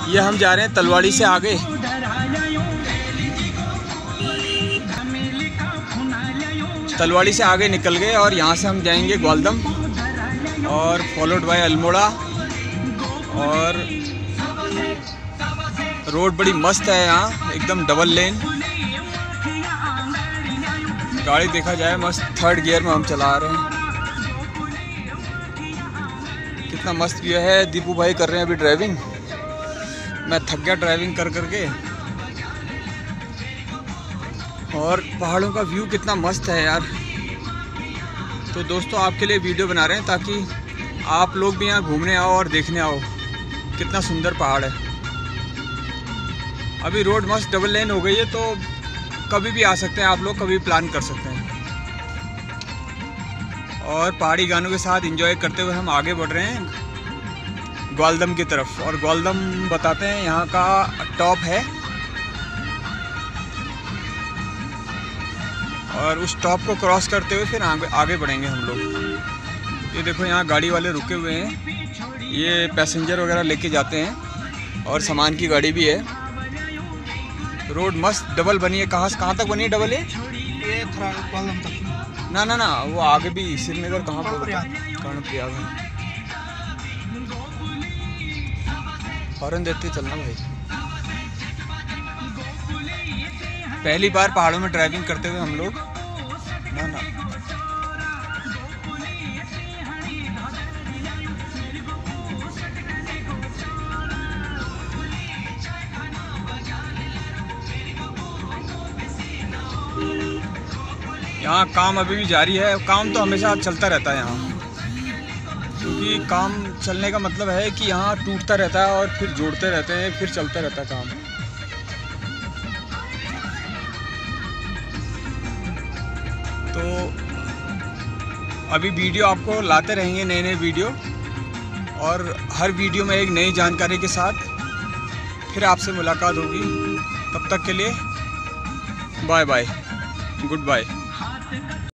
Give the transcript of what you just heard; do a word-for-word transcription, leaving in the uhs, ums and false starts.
ये हम जा रहे हैं तलवाड़ी से आगे। तलवाड़ी से आगे निकल गए और यहाँ से हम जाएंगे ग्वालदम और फॉलोड बाय अल्मोड़ा। और रोड बड़ी मस्त है यहाँ, एकदम डबल लेन। गाड़ी देखा जाए मस्त, थर्ड गियर में हम चला रहे हैं। कितना मस्त व्यू है। दीपू भाई कर रहे हैं अभी ड्राइविंग, मैं थक गया ड्राइविंग कर करके। और पहाड़ों का व्यू कितना मस्त है यार। तो दोस्तों आपके लिए वीडियो बना रहे हैं ताकि आप लोग भी यहाँ घूमने आओ और देखने आओ कितना सुंदर पहाड़ है। अभी रोड मस्त डबल लेन हो गई है, तो कभी भी आ सकते हैं आप लोग, कभी प्लान कर सकते हैं। और पहाड़ी गानों के साथ एंजॉय करते हुए हम आगे बढ़ रहे हैं ग्वालदम की तरफ। और ग्वालदम बताते हैं यहाँ का टॉप है, और उस टॉप को क्रॉस करते हुए फिर आगे आगे बढ़ेंगे हम लोग। ये देखो यहाँ गाड़ी वाले रुके हुए हैं, ये पैसेंजर वगैरह लेके जाते हैं और सामान की गाड़ी भी है। रोड मस्त डबल बनी है। कहाँ से कहाँ तक बनी है डबल है? ये ग्वालदम तक। ना ना ना वो आगे भी श्रीनगर कहाँ पर? कर्णप्रयाग है। हॉर्न देते चलना भाई। पहली बार पहाड़ों में ड्राइविंग करते हुए हम लोग। ना ना यहाँ काम अभी भी जारी है। काम तो हमेशा चलता रहता है यहाँ, क्योंकि काम चलने का मतलब है कि यहाँ टूटता रहता है और फिर जोड़ते रहते हैं, फिर चलता रहता है काम। तो अभी वीडियो आपको लाते रहेंगे, नए नए वीडियो, और हर वीडियो में एक नई जानकारी के साथ फिर आपसे मुलाकात होगी। तब तक के लिए बाय बाय, गुड बाय।